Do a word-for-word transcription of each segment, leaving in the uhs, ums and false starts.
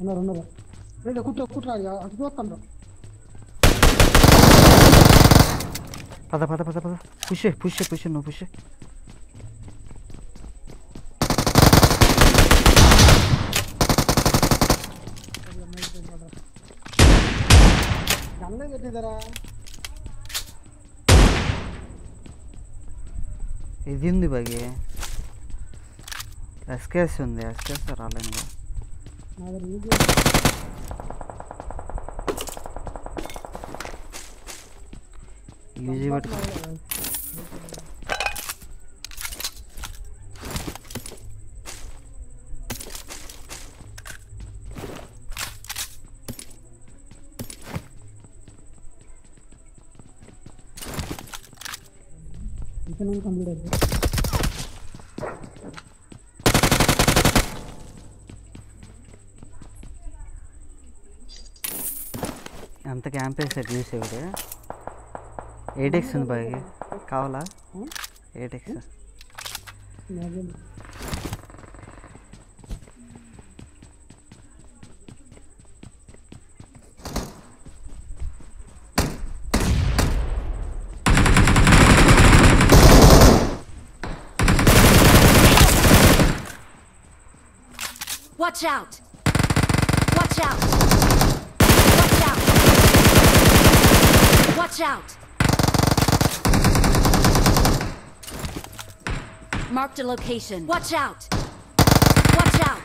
ఉన్నారు ఉన్నారు రేపు కూర్చో కూర్చో అటు చూస్తాను పద పద పద పద పుష్ పుష్ పుష్ నువ్వు పుష్ గన్న పెట్టిదరా ఇది ఉంది బాగి ఎస్కేఎస్ ఉంది ఎస్కేఎస్ రాలేను ఈజీ పెట్టుకో కంప్లీట్ అయితే అంత క్యాంప్ వేసాడు చూసేవాడు ఎయిట్ ఎక్స్ ఉంది బాగా కావాలా eight X Watch out! Watch out! Watch out! Watch out! Marked a location. Watch out! Watch out!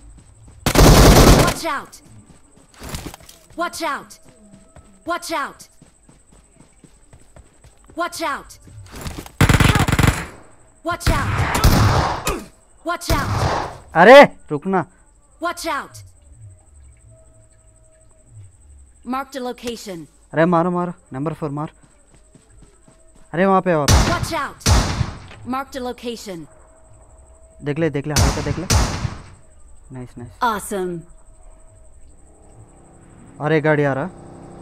Watch out! Watch out! Watch out! Watch out! Watch out! Watch out! अरे रुकना Watch out! Marked a location. अरे मारो मारो number four मार अरे वहाँ पे और Watch out! Marked a location. देख ले देख ले हल्का देख ले नाइस नाइस Awesome. और एक गाड़ी आ रहा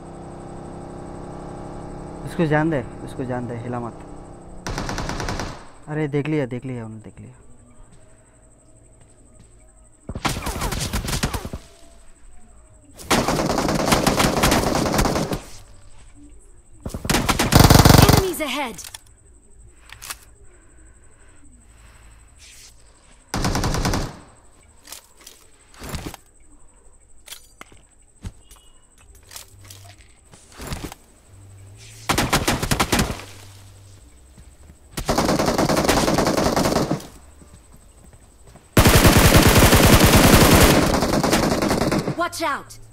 उसको जान दे उसको जान दे हिला मत अरे देख लिया देख लिया उन्होंने देख लिया Enemies ahead. Watch out!